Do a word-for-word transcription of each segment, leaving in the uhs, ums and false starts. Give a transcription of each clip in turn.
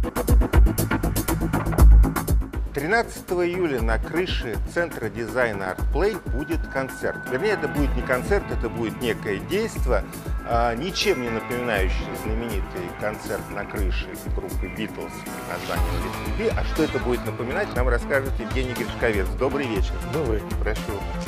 тринадцатого июля на крыше Центра дизайна ArtPlay будет концерт. Вернее, это будет не концерт, это будет некое действо, а, ничем не напоминающий знаменитый концерт на крыше группы Beatles под названием Let It Be. А что это будет напоминать, нам расскажет Евгений Гришковец. Добрый вечер. Добрый. Прошу.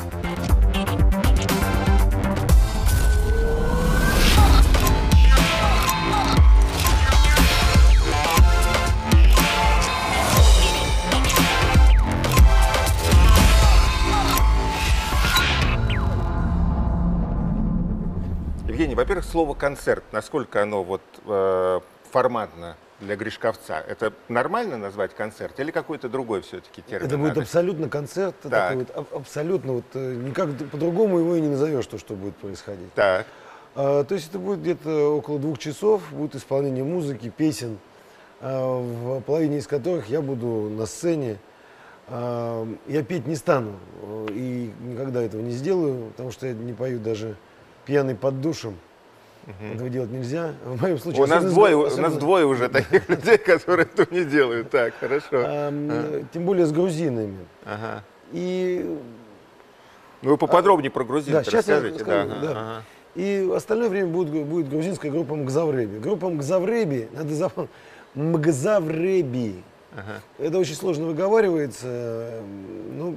Евгений, во-первых, слово «концерт», насколько оно вот, э, форматно для Гришковца, это нормально назвать концерт или какой-то другой все-таки термин? Это будет надо? абсолютно концерт, такой вот, аб абсолютно, вот, никак по-другому его и не назовешь, то, что будет происходить. Так. А, то есть это будет где-то около двух часов, будет исполнение музыки, песен, а, в половине из которых я буду на сцене. А, я петь не стану и никогда этого не сделаю, потому что я не пою даже пьяный под душем. Uh-huh. Этого делать нельзя. В моем случае... У нас, двое, особенно... у нас двое уже таких людей, которые этого не делают. Так, хорошо. А, а. Тем более с грузинами. Ага. И... Ну, вы поподробнее а, про грузин да, расскажите. Скажу, да, да. ага. И остальное время будет, будет грузинская группа Мгзавреби. Группа Мгзавреби, надо запомнить, Мгзавреби. Ага. Это очень сложно выговаривается. Ну,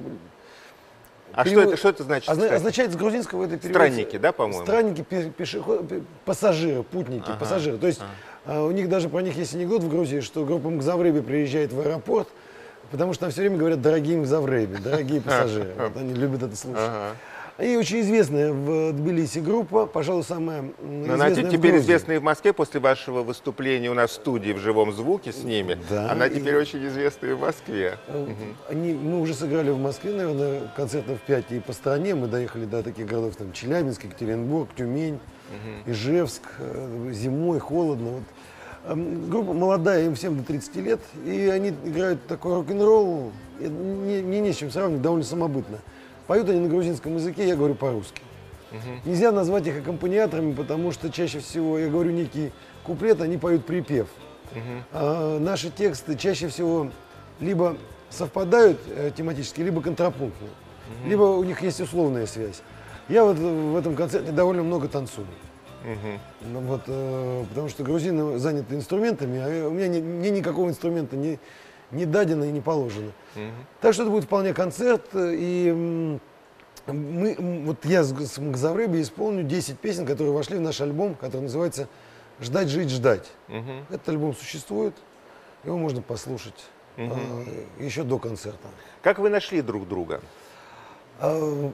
А перевод... что, это, что это значит? Озна... Означает с грузинского это перевод... Странники, да, по-моему? Странники, пешеход... пассажиры, путники, ага. пассажиры. То есть ага. а, у них даже про них есть анекдот в Грузии, что группа Мгзавреби приезжает в аэропорт, потому что там все время говорят «дорогие Мгзавреби», «дорогие пассажиры». Вот они любят это слушать. Ага. И очень известная в Тбилиси группа, пожалуй, самая известная. Она в теперь Грузии. известная и в Москве после вашего выступления у нас в студии в живом звуке с ними. Да, Она теперь и... очень известна и в Москве. Они, мы уже сыграли в Москве, наверное, концертов пять и по стране. Мы доехали до таких городов, там Челябинск, Екатеринбург, Тюмень, угу. Ижевск. Зимой холодно. Вот. Группа молодая, им всем до тридцати лет, и они играют такой рок-н-ролл. Мне не, не с чем сравнивать, довольно самобытно. Поют они на грузинском языке, я говорю по-русски. Uh-huh. Нельзя назвать их аккомпаниаторами, потому что чаще всего, я говорю некий куплет, они поют припев. Uh-huh. А наши тексты чаще всего либо совпадают э, тематически, либо контрапунктно. Uh-huh. Либо у них есть условная связь. Я вот в этом концерте довольно много танцую. Uh-huh. Ну, вот, э, потому что грузины заняты инструментами, а у меня не, мне никакого инструмента не... не дадено и не положено. Uh-huh. Так что это будет вполне концерт. И мы, вот я с Мгзавреби исполню десять песен, которые вошли в наш альбом, который называется «Ждать, жить, ждать». Uh-huh. Этот альбом существует, его можно послушать uh-huh. э, еще до концерта. Как вы нашли друг друга? Э,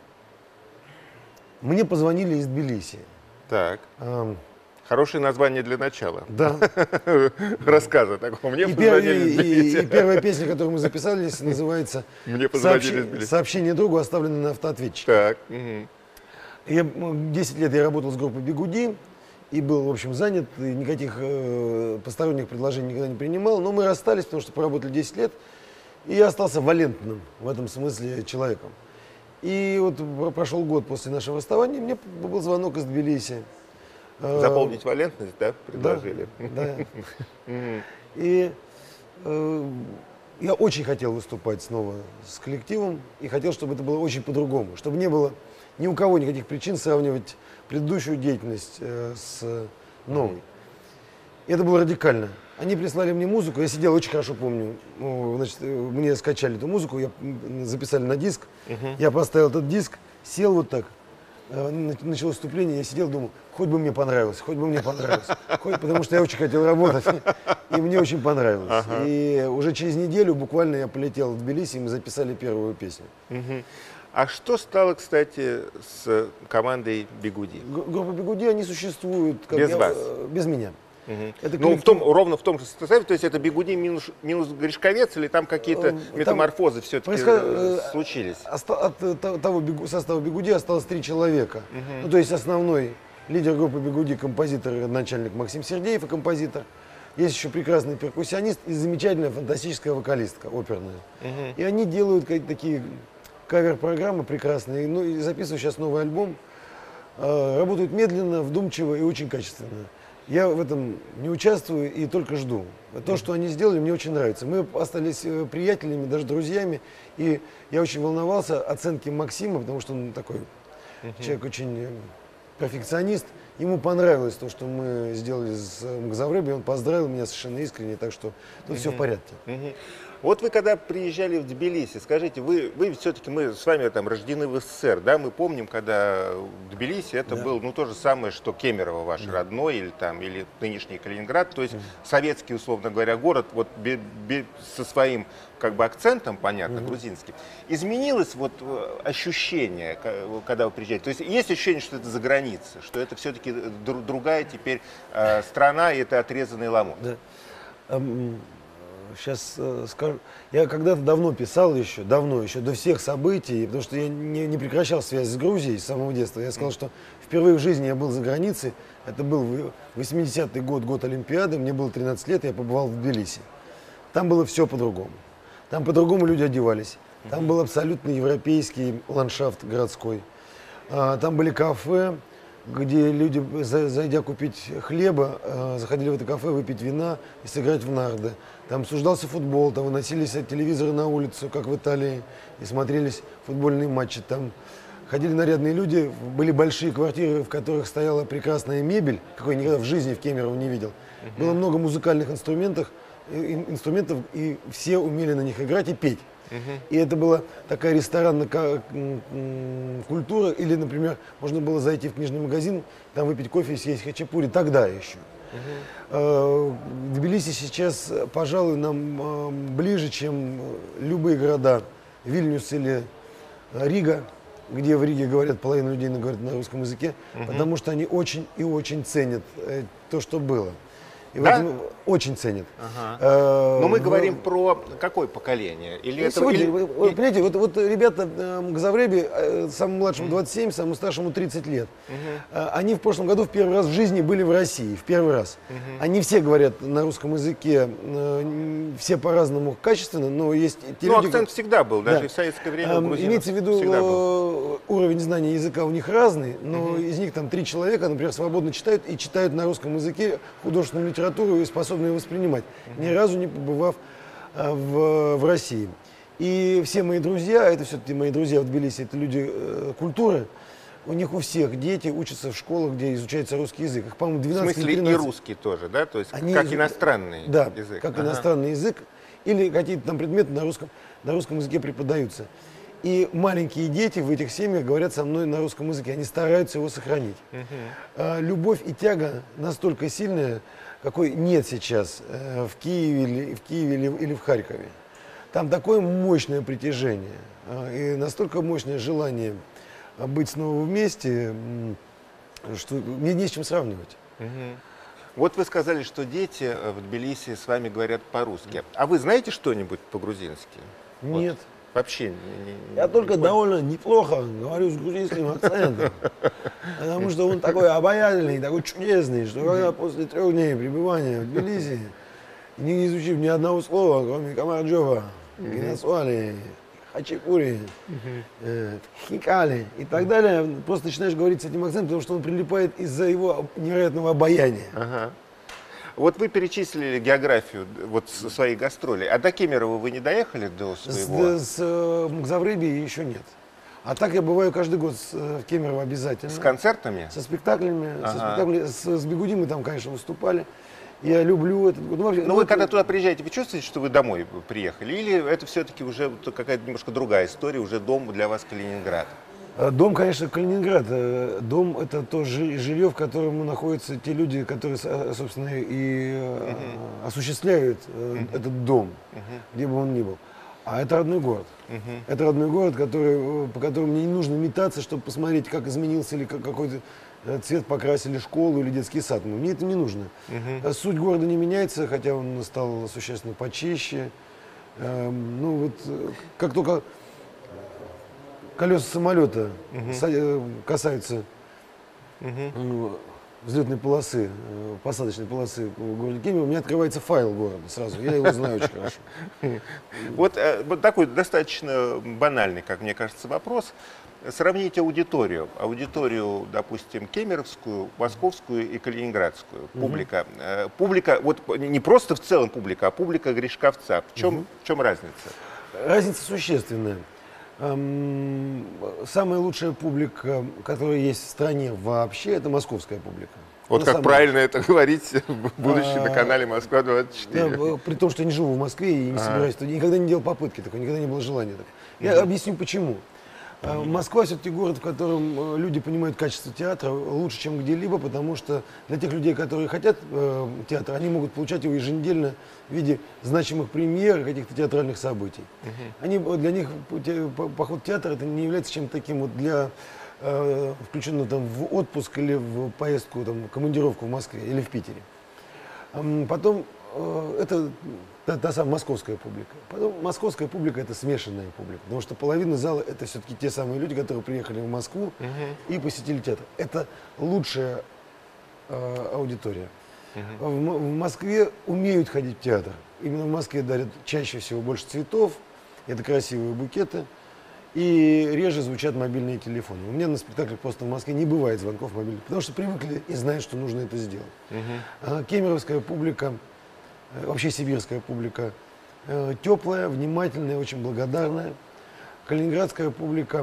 мне позвонили из Тбилиси. Так. Э, Хорошее название для начала. Да. Рассказа такого. Мне и, позвонили пер, и, и, и первая песня, которую мы записали, называется Мне Сообщ... «Сообщение другу, оставленное на автоответчике». Так. Угу. Я, десять лет я работал с группой «Бигуди» и был, в общем, занят, и никаких э, посторонних предложений никогда не принимал. Но мы расстались, потому что поработали десять лет, и я остался валентным в этом смысле человеком. И вот прошел год после нашего расставания, и мне был звонок из Тбилиси. Заполнить валентность, да, предложили? Да. да. И э, я очень хотел выступать снова с коллективом и хотел, чтобы это было очень по-другому, чтобы не было ни у кого никаких причин сравнивать предыдущую деятельность э, с новой. И это было радикально. Они прислали мне музыку, я сидел, очень хорошо помню, значит, мне скачали эту музыку, я, записали на диск, uh-huh. я поставил этот диск, сел вот так. Началось выступление, я сидел, думал, хоть бы мне понравилось, хоть бы мне понравилось, хоть, потому что я очень хотел работать, и мне очень понравилось. Ага. И уже через неделю буквально я полетел в Тбилиси, и мы записали первую песню. Угу. А что стало, кстати, с командой Бигуди? Группа Бигуди, они существуют как без я, вас? Без меня. Угу. Это ну, коллектив... в том, ровно в том же составе, то есть это Бигуди минус, минус Гришковец, или там какие-то там метаморфозы все-таки происход... случились? От, от того бигу... состава Бигуди осталось три человека. Угу. Ну, то есть основной лидер группы Бигуди, композитор, начальник Максим Сергеев и композитор. Есть еще прекрасный перкуссионист и замечательная фантастическая вокалистка, оперная. Угу. И они делают такие кавер-программы прекрасные, ну и записывают сейчас новый альбом. Работают медленно, вдумчиво и очень качественно. Я в этом не участвую и только жду. То, что они сделали, мне очень нравится. Мы остались приятелями, даже друзьями. И я очень волновался оценки Максима, потому что он такой uh-huh. человек очень перфекционист. Ему понравилось то, что мы сделали с Мгзавреби. Он поздравил меня совершенно искренне, так что тут uh-huh. все в порядке. Uh-huh. Вот вы когда приезжали в Тбилиси, скажите, вы, вы все-таки, мы с вами там рождены в СССР, да, мы помним, когда в Тбилиси это да. был, ну, то же самое, что Кемерово ваш да. родной, или там, или нынешний Калининград, то есть да. советский, условно говоря, город, вот бе, бе, со своим, как бы, акцентом, понятно, угу. грузинским. Изменилось вот ощущение, когда вы приезжаете? То есть есть ощущение, что это за границей, что это все-таки другая теперь э, страна, и это отрезанный ломоть? Да. Um... Сейчас э, скажу. Я когда-то давно писал еще, давно, еще до всех событий, потому что я не, не прекращал связь с Грузией с самого детства. Я сказал, что впервые в жизни я был за границей. Это был восьмидесятый год, год Олимпиады. Мне было тринадцать лет, я побывал в Тбилиси. Там было все по-другому. Там по-другому люди одевались. Там был абсолютно европейский ландшафт городской. Там были кафе, где люди, зайдя купить хлеба, заходили в это кафе выпить вина и сыграть в нарды. Там обсуждался футбол, там выносились телевизоры на улицу, как в Италии, и смотрелись футбольные матчи. Там ходили нарядные люди, были большие квартиры, в которых стояла прекрасная мебель, какой я никогда в жизни в Кемерово не видел. Uh-huh. Было много музыкальных инструментов, инструментов, и все умели на них играть и петь. Uh-huh. И это была такая ресторанная культура. Или, например, можно было зайти в книжный магазин, там выпить кофе и съесть хачапури. Тогда еще. Uh-huh. Тбилиси сейчас, пожалуй, нам ближе, чем любые города. Вильнюс или Рига, где в Риге говорят, половина людей говорят на русском языке, uh-huh. потому что они очень и очень ценят то, что было. И да? вот очень ценят. Ага. А, но мы говорим в... про какое поколение? Или это... Сегодня, или... вы, вы, понимаете, вот, вот ребята Мгзавреби, самому младшему двадцать семь, самому старшему тридцать лет, uh-huh. они в прошлом году в первый раз в жизни были в России, в первый раз. Uh-huh. Они все говорят на русском языке, все по-разному качественно, но есть... Ну, люди, акцент всегда был, даже да. в советское время у грузинов имеется в виду, уровень знания языка у них разный, но uh-huh. из них там три человека, например, свободно читают и читают на русском языке художественную литературу и способны ее воспринимать, uh-huh. ни разу не побывав а, в, в России. И все мои друзья, это все-таки мои друзья в Тбилиси, это люди э, культуры, у них у всех дети учатся в школах, где изучается русский язык. Их, по-моему, двенадцать в смысле или тринадцать. И русский тоже, да? То есть Они, как иностранный да, язык? как ага. иностранный язык. Или какие-то там предметы на русском, на русском языке преподаются. И маленькие дети в этих семьях говорят со мной на русском языке, они стараются его сохранить. Uh-huh. а, любовь и тяга настолько сильная, какой нет сейчас э, в Киеве, или, в Киеве или, или в Харькове. Там такое мощное притяжение э, и настолько мощное желание быть снова вместе, э, что мне не с чем сравнивать. Uh-huh. Вот вы сказали, что дети в Тбилиси с вами говорят по-русски. А вы знаете что-нибудь по-грузински? Нет. Вот. Вообще не, не, Я не только не довольно неплохо говорю с грузинским акцентом, потому что он такой обаятельный, такой чудесный, что когда после трех дней пребывания в Тбилиси, не изучив ни одного слова, кроме Камарджова, Генасуали, Хачапури, Хикали и так далее, просто начинаешь говорить с этим акцентом, потому что он прилипает из-за его невероятного обаяния. Ага. Вот вы перечислили географию вот своей гастроли, а до Кемерово вы не доехали до своего? С, с э, Мгзавреби еще нет. А так я бываю каждый год с, в Кемерово обязательно. С концертами? Со спектаклями. Ага. Со спектаклями с, с Бигуди мы там, конечно, выступали. Я люблю этот год. Но ну, вы это... когда туда приезжаете, вы чувствуете, что вы домой приехали? Или это все-таки уже какая-то немножко другая история, уже дом для вас Калининград? Дом, конечно, Калининград. Дом – это то жилье, в котором находятся те люди, которые, собственно, и uh-huh. осуществляют uh-huh. этот дом, uh-huh. где бы он ни был. А это родной город. Uh-huh. Это родной город, который, по которому мне не нужно метаться, чтобы посмотреть, как изменился или как какой-то цвет покрасили школу или детский сад. Но мне это не нужно. Uh-huh. Суть города не меняется, хотя он стал существенно почище. Ну вот, как только колеса самолета uh-huh. касаются uh-huh. взлетной полосы, посадочной полосы в городе Кемерово, у меня открывается файл города сразу. Я его знаю очень хорошо. Вот, вот такой достаточно банальный, как мне кажется, вопрос. сравните аудиторию. Аудиторию, допустим, кемеровскую, московскую и калининградскую. Угу. Публика. Э, публика, вот не просто в целом публика, а публика Гришковца. В чем, угу. в чем разница? Разница существенная. Эм, самая лучшая публика, которая есть в стране вообще, это московская публика. Вот как правильно это говорить, будучи на канале Москва двадцать четыре. Да, при том, что я не живу в Москве и не собираюсь, а. никогда не делал попытки такой, никогда не было желания такого. Я mm-hmm. объясню почему. Mm-hmm. Москва все-таки город, в котором люди понимают качество театра лучше, чем где-либо, потому что для тех людей, которые хотят э, театр, они могут получать его еженедельно в виде значимых премьер, каких-то театральных событий. Mm-hmm. Они, для них поход в театр это не является чем-то таким вот для э, включенного там в отпуск или в поездку, там, в командировку в Москве или в Питере. Потом э, это та, та самая московская публика. Потом московская публика это смешанная публика, потому что половина зала это все-таки те самые люди, которые приехали в Москву uh-huh. и посетили театр. Это лучшая э, аудитория. Uh-huh. в, в Москве умеют ходить в театр. Именно в Москве дарят чаще всего больше цветов, это красивые букеты. И реже звучат мобильные телефоны. У меня на спектаклях просто в Москве не бывает звонков мобильных, потому что привыкли и знают, что нужно это сделать. Uh-huh. Кемеровская публика, вообще сибирская публика, теплая, внимательная, очень благодарная. Калининградская публика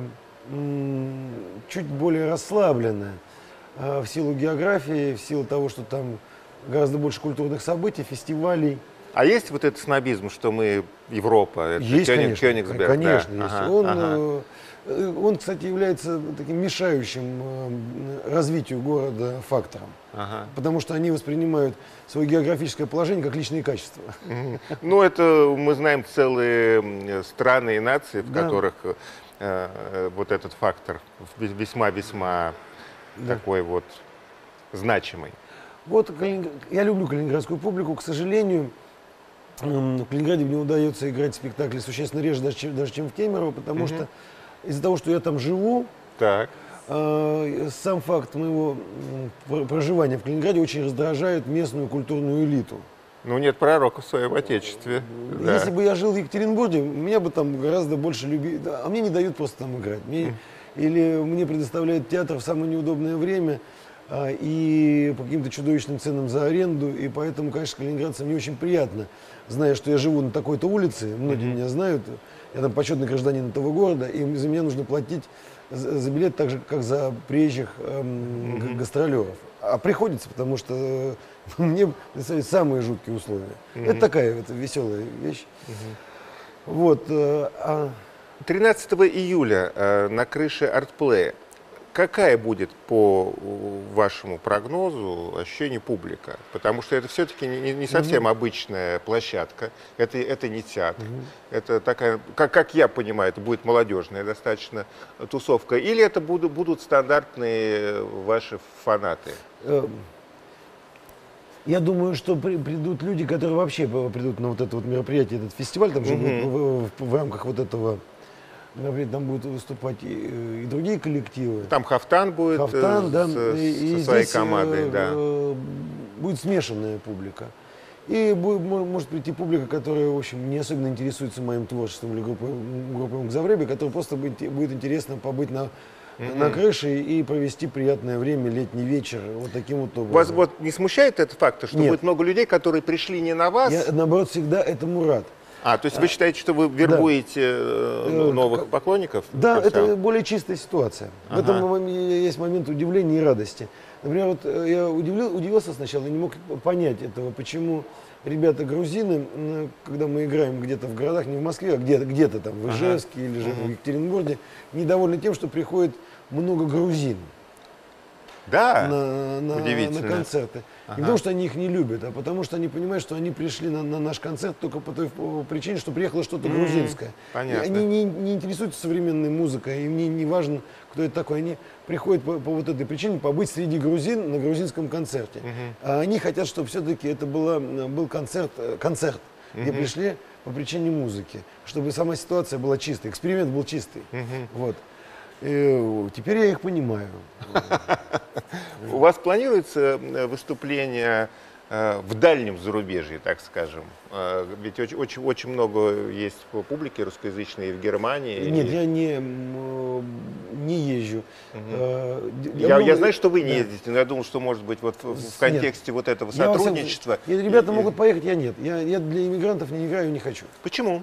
чуть более расслабленная в силу географии, в силу того, что там гораздо больше культурных событий, фестивалей. А есть вот этот снобизм, что мы Европа, это есть, Кёниг, конечно, Кёнигсберг? Конечно, да. есть. Ага, он, ага. он, кстати, является таким мешающим развитию города фактором. Ага. Потому что они воспринимают свое географическое положение как личные качества. Ну, это мы знаем целые страны и нации, в да. которых э, вот этот фактор весьма-весьма да. такой вот значимый. Вот я люблю калининградскую публику, к сожалению. В Калининграде мне удается играть спектакли существенно реже, даже, чем, даже, чем в Кемерово, потому mm-hmm. что из-за того, что я там живу, так. э, сам факт моего проживания в Калининграде очень раздражает местную культурную элиту. Ну, нет пророка в своем отечестве. Если да. бы я жил в Екатеринбурге, меня бы там гораздо больше любили, а мне не дают просто там играть. Мне, mm. Или мне предоставляют театр в самое неудобное время, а, и по каким-то чудовищным ценам за аренду, и поэтому, конечно, калининградцам не очень приятно, зная, что я живу на такой-то улице, многие mm-hmm. меня знают, я там почетный гражданин этого города, и за меня нужно платить за, за билет так же, как за приезжих эм, mm-hmm. гастролеров. А приходится, потому что э, мне самые жуткие условия. Mm-hmm. Это такая это веселая вещь. Mm-hmm. Вот. Э, а... тринадцатого июля э, на крыше Артплея какая будет, по вашему прогнозу, ощущение публика? Потому что это все-таки не, не совсем mm-hmm. обычная площадка, это, это не театр. Mm-hmm. Это такая, как, как я понимаю, это будет молодежная достаточно тусовка. Или это будут, будут стандартные ваши фанаты? Я думаю, что при, придут люди, которые вообще придут на вот это вот мероприятие, этот фестиваль, там же mm-hmm. в, в, в рамках вот этого. Там будут выступать и, и другие коллективы. Там Хафтан будет Хафтан, с, да, с, и, со своей здесь, командой. Да. Будет смешанная публика. И будет, может прийти публика, которая, в общем, не особенно интересуется моим творчеством или группой, группой Мукзавреби, которая просто будет, будет интересно побыть на, mm-hmm. на крыше и провести приятное время, летний вечер, вот таким вот образом. Вас вот не смущает этот факт, что Нет. будет много людей, которые пришли не на вас? Я, наоборот, всегда этому рад. А, то есть вы считаете, что вы вербуете да. новых поклонников? Да, это более чистая ситуация. Ага. В этом есть момент удивления и радости. Например, вот я удивил, удивился сначала, не мог понять этого, почему ребята грузины, когда мы играем где-то в городах, не в Москве, а где-то где там, в Ижевске ага. или же ага. в Екатеринбурге, недовольны тем, что приходит много грузин. Да, на, на, на концерты. Ага. Не потому, что они их не любят, а потому, что они понимают, что они пришли на, на наш концерт только по той причине, что приехало что-то mm-hmm. грузинское. Понятно. И они не, не интересуются современной музыкой, им не, не важно, кто это такой. Они приходят по, по вот этой причине побыть среди грузин на грузинском концерте. Mm-hmm. А они хотят, чтобы все-таки это было, был концерт, концерт mm-hmm. где пришли по причине музыки, чтобы сама ситуация была чистой, эксперимент был чистый. Mm-hmm. Вот. И теперь я их понимаю. У вас планируется выступление в дальнем зарубежье, так скажем? Ведь очень, очень, очень много есть публики русскоязычной в Германии. Нет, и... я не, не езжу. Угу. Я, я, много... я знаю, что вы не да. ездите, но я думал, что, может быть, вот в, в контексте нет. вот этого сотрудничества... Я, ребята и, могут поехать, я нет. Я, я для иммигрантов не играю и не хочу. Почему?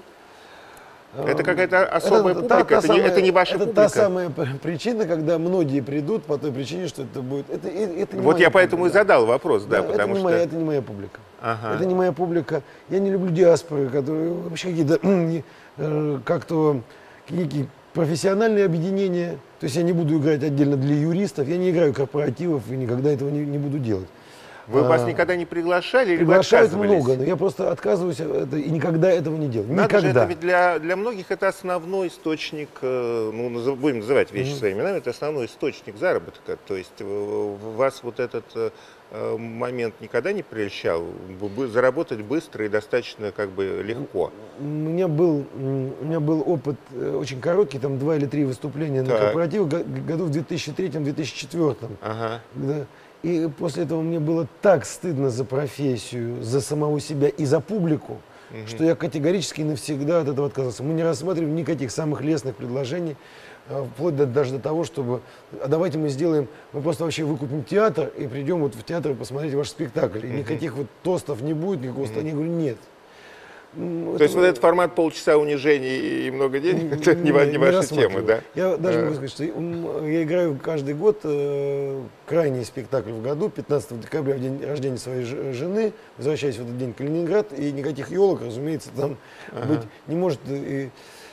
Это какая-то особая это, публика, та, та это, самая, не, это не ваша это публика. Это та самая причина, когда многие придут по той причине, что это будет... Это, это не вот я поэтому публика, и задал вопрос, да, да потому это что... Не моя, это не моя публика. Ага. Это не моя публика. Я не люблю диаспоры, которые вообще какие-то как-то некие профессиональные объединения. То есть я не буду играть отдельно для юристов, я не играю корпоративов и никогда этого не, не буду делать. Вы а, вас никогда не приглашали или приглашают вы отказывались? много, но я просто отказываюсь это, и никогда этого не делаю. Надо никогда. Же, это ведь для, для многих это основной источник, ну, будем называть вещи mm-hmm. своими именами, это основной источник заработка. То есть вас вот этот момент никогда не прельщал? Заработать быстро и достаточно как бы легко? У меня был, у меня был опыт очень короткий, там два или три выступления так. на корпоративах году в две тысячи третьем — две тысячи четвёртом. Ага. Когда, и после этого мне было так стыдно за профессию, за самого себя и за публику, угу. что я категорически навсегда от этого отказался. Мы не рассматриваем никаких самых лестных предложений, вплоть до, даже до того, чтобы, а давайте мы сделаем, мы просто вообще выкупим театр и придем вот в театр посмотреть ваш спектакль. И угу. никаких вот тостов не будет, никакого угу. Я говорю, нет. То это, есть вот этот формат полчаса унижений и много денег, это не, не, не ваша тема, да? Я даже могу сказать, что я играю каждый год э, крайний спектакль в году, пятнадцатого декабря, в день рождения своей жены, возвращаюсь в этот день в Калининград, и никаких елок, разумеется, там ага. быть не может. И,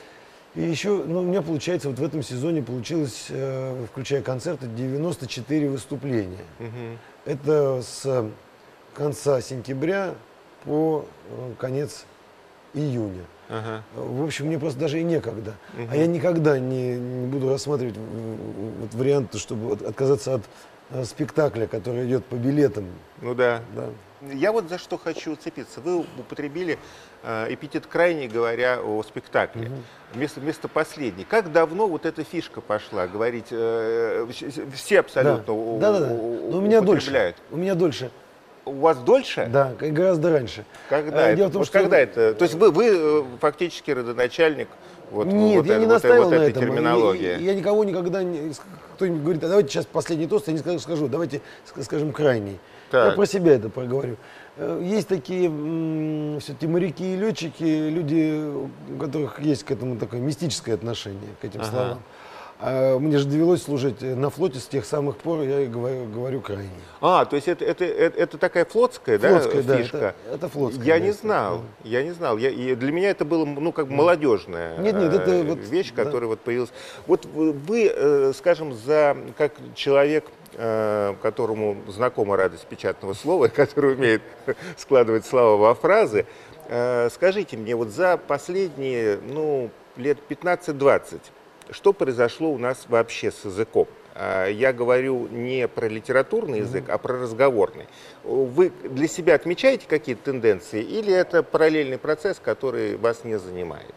и еще, ну, у меня получается, вот в этом сезоне получилось, э, включая концерты, девяносто четыре выступления. Угу. Это с конца сентября по э, конец июня. Ага. В общем, мне просто даже и некогда. Угу. А я никогда не, не буду рассматривать вот варианты, чтобы отказаться от а, спектакля, который идет по билетам. Ну да. да. Я вот за что хочу уцепиться. Вы употребили э, эпитет «крайний», говоря о спектакле. Угу. Вместо, вместо «последний». Как давно вот эта фишка пошла? Говорить, э, все абсолютно да. Да, да, да. Но у меня дольше. У меня дольше. У вас дольше? Да, гораздо раньше. Когда, а, это? Дело в том, вот что... когда это? То есть вы, вы фактически родоначальник вот, Нет, вот, я не вот, настаивал вот на этой этом. терминологии. Я, я никого никогда не... Кто-нибудь говорит, а давайте сейчас последний тост, я не скажу, скажу давайте скажем крайний. Так. Я про себя это проговорю. Есть такие все-таки моряки и летчики, люди, у которых есть к этому такое мистическое отношение, к этим ага. словам. А мне же довелось служить на флоте с тех самых пор, я и говорю, говорю крайний. А, то есть это, это, это, это такая флотская, флотская да, фишка? Да, это, это флотская. Я не знал, да. я не знал. Я, и для меня это было, ну, как бы молодежная нет, нет, это э, вот, вещь, которая да. вот появилась. Вот вы, э, скажем, за, как человек, э, которому знакома радость печатного слова, который умеет складывать слова во фразы, э, скажите мне, вот за последние, ну, лет пятнадцать-двадцать, что произошло у нас вообще с языком? Я говорю не про литературный язык, mm-hmm. а про разговорный. Вы для себя отмечаете какие-то тенденции или это параллельный процесс, который вас не занимает?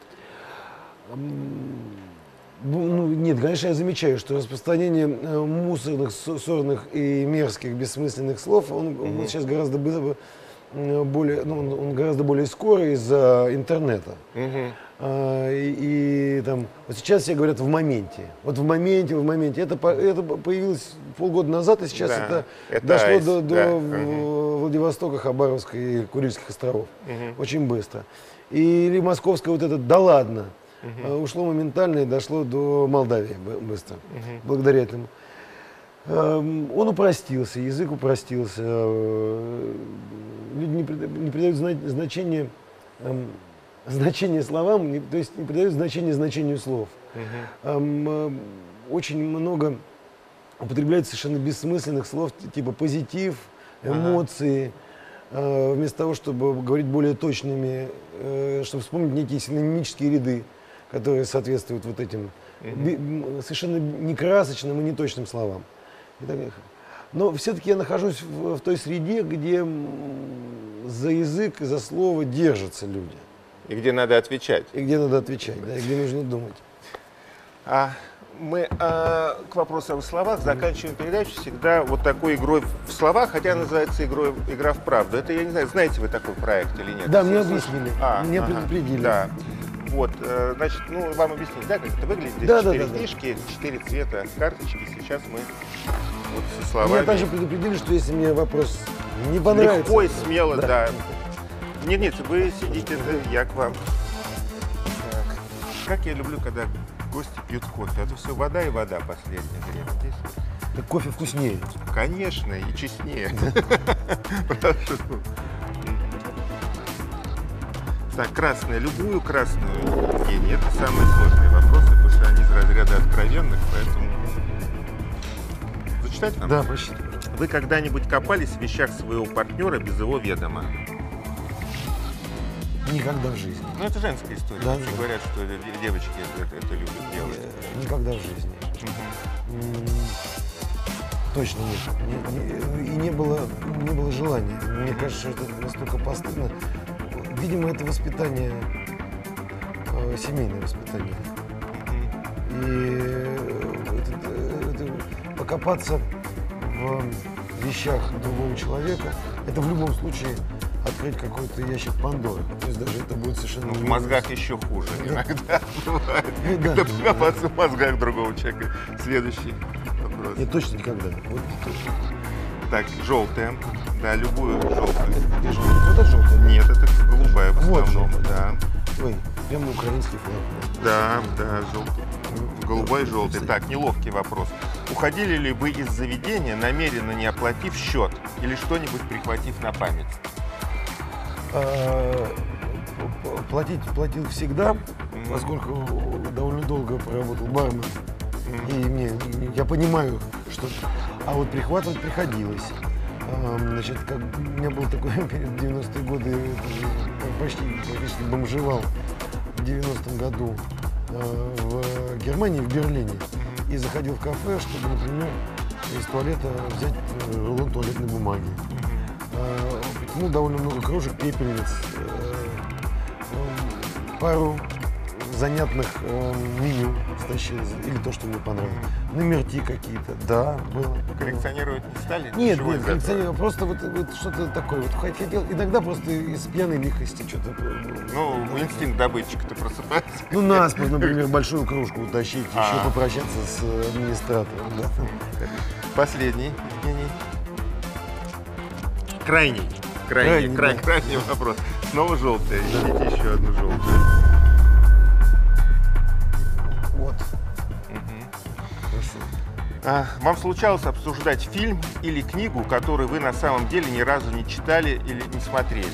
Ну, нет, конечно, я замечаю, что распространение мусорных, ссорных и мерзких, бессмысленных слов, он, mm-hmm. он сейчас гораздо более, ну, он гораздо более скоро из-за интернета. Mm-hmm. А, и, и там, вот сейчас все говорят в моменте. Вот в моменте, в моменте. Это, это появилось полгода назад, и сейчас да, это, это дошло айс, до, до да. угу. Владивостока, Хабаровска и Курильских островов. Угу. Очень быстро. Или московское вот это «да ладно» угу. ушло моментально и дошло до Молдавии быстро. Угу. Благодаря этому. Он упростился, язык упростился. Люди не придают значения значение словам, то есть не придают значение значению слов. Uh-huh. Очень много употребляют совершенно бессмысленных слов, типа позитив, эмоции, uh-huh. вместо того, чтобы говорить более точными, чтобы вспомнить некие синонимические ряды, которые соответствуют вот этим uh-huh. совершенно некрасочным и неточным словам. И так далее. Но все-таки я нахожусь в, в той среде, где за язык и за слово держатся люди. И где надо отвечать. И где надо отвечать, да, и где нужно думать. А, мы а, к вопросу о словах заканчиваем передачу всегда вот такой игрой в словах, хотя называется игрой, игра в правду. Это, я не знаю, знаете вы такой проект или нет? Да, мне объяснили, а, мне ага, предупредили. Да. Вот, э, значит, ну, вам объяснить, да, как это выглядит? Здесь Да, да, четыре да, да. книжки, четыре цвета карточки. Сейчас мы вот со Меня словами... также предупредили, что если мне вопрос не понравится... Легко и смело, да. Да. Нет, нет, вы сидите, да, я к вам. Так. Как я люблю, когда гости пьют кофе. А то все вода и вода в последнее время. Здесь, Так кофе вкуснее. конечно, и честнее. Прошу. Так, красная. Любую красную, Евгений, это самые сложные вопросы, потому что они из разряда откровенных, поэтому... Зачитать вам? Да, почти. Вы когда-нибудь копались в вещах своего партнера без его ведома? Никогда в жизни. Ну, это женская история. Да, Вообще да. говорят, что это девочки это, это любят делать. Э, Никогда в жизни. М, Точно нет. Не- не- И не было, не было желания. Мне кажется, что это настолько постыдно. Видимо, это воспитание, э, семейное воспитание. И э, это- это покопаться в вещах другого человека, это в любом случае открыть какой-то ящик Пандоры. То есть даже это будет совершенно... Ну, в не- мозгах еще хуже иногда бывает. Ну да. Когда покопаться в мозгах другого человека. Следующий вопрос. Нет, точно никогда. Вот, Так, желтая. Да, любую желтую. вот это желтое. Нет, это голубая в Вот основном. желтая. Да, Ой, прямо украинский флаг. да, да, желтый. Голубой, желтый. Так, неловкий вопрос. Уходили ли вы из заведения, намеренно не оплатив счет или что-нибудь прихватив на память? А, п- п- Платить платил всегда, поскольку довольно долго проработал барменом. И мне, я понимаю, что... А вот прихватывать приходилось. А, Значит, как, у меня был такой перед в девяностые годы, э, почти, практически бомжевал в девяностом году э, в Германии, в Берлине. И заходил в кафе, чтобы, например, из туалета взять э, рулон туалетной бумаги. Э, Ну, довольно много кружек, пепельниц, э, э, пару занятных э, меню стащил, или то, что мне понравилось. Номерки какие-то, да, было. Коллекционировать не стали? Нет, Ничего нет, из этого? коллекционировал, просто вот, вот что-то такое. Вот хотел, иногда просто из пьяной лихости что-то. Ну, инстинкт добытчика-то просыпается. Ну, наспор, например, большую кружку утащить, А. еще попрощаться с э, администратором. Да. Последний, Евгений. Крайний. Крайний, Крайний, край- да. крайний вопрос. Снова желтая. Ищите еще одну желтую. Вот. Хорошо. А, вам случалось обсуждать фильм или книгу, которую вы на самом деле ни разу не читали или не смотрели?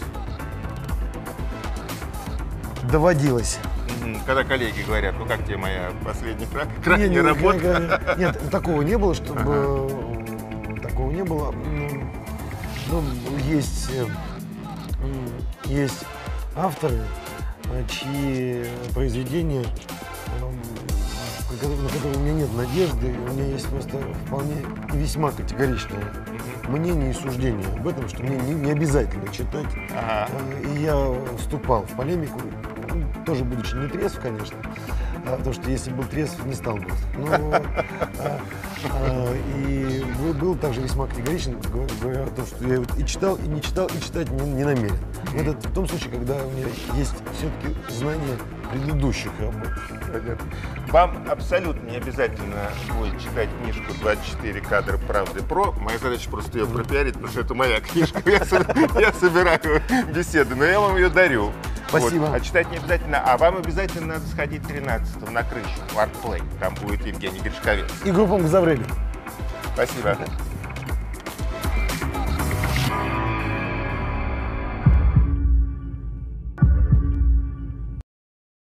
Доводилось. Мгм. Когда коллеги говорят, ну как тебе моя последняя кра- крайняя Не, не, работа? кра- кра- Нет, такого не было, чтобы м, такого не было. М, Ну, есть, э, м, есть авторы, э, чьи произведения, эм, на которые- на которые у меня нет надежды, у меня есть просто вполне весьма категоричное мнение и суждение об этом, что мне не, не обязательно читать. Ага. Э, И я вступал в полемику, ну, тоже будучи не трезв, конечно, а, потому что если был трезв, не стал бы. Но, а, а, и был, был также весьма категоричен, говоря говоря о том, что я вот и читал, и не читал, и читать не, не намерен. Но это в том случае, когда у меня есть все-таки знания предыдущих работ. Понятно. Вам абсолютно не обязательно будет читать книжку «двадцать четыре кадра правды про». Моя задача просто ее пропиарить, потому что это моя книжка. Я, со- я собираю беседы, но я вам ее дарю. Спасибо. Вот. А читать не обязательно. А вам обязательно надо сходить тринадцатого на крышу в Артплей. Там будет Евгений Гришковец. И группа «Мгзавреби». Спасибо.